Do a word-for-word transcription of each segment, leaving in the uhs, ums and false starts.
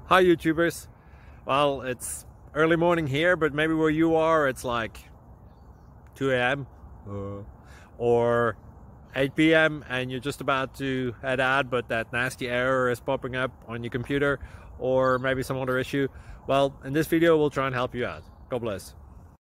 Hi YouTubers. Well, it's early morning here, but maybe where you are it's like two A M uh, or eight P M and you're just about to head out, but that nasty error is popping up on your computer, or maybe some other issue. Well, in this video we'll try and help you out. God bless.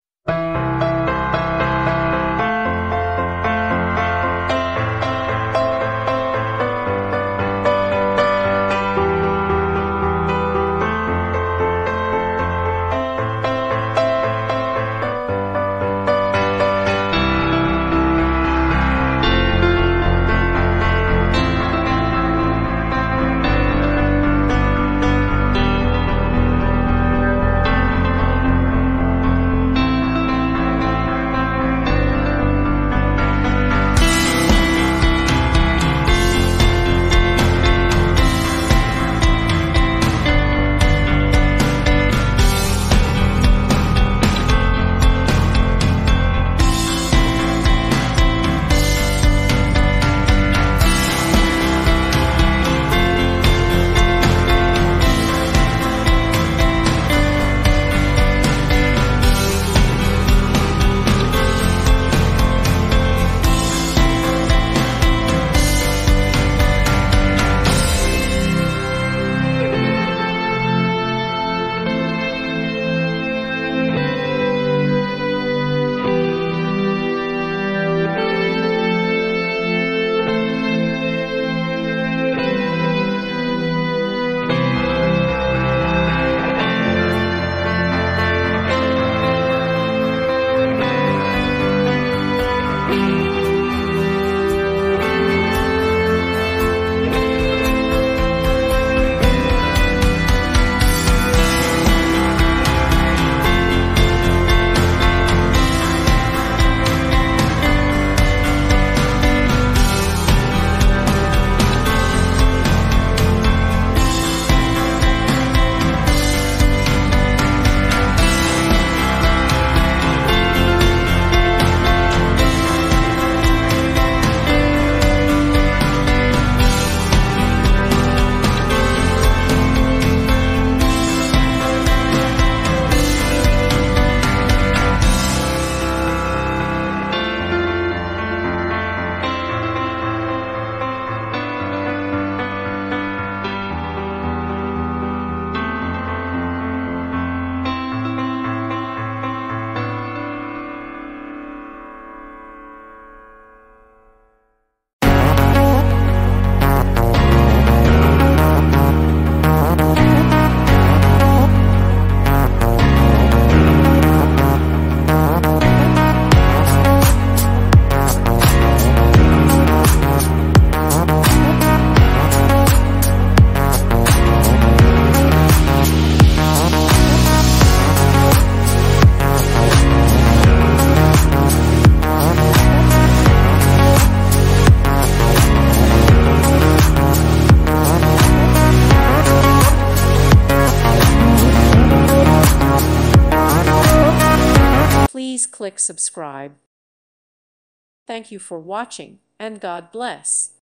Please click subscribe. Thank you for watching, and God bless.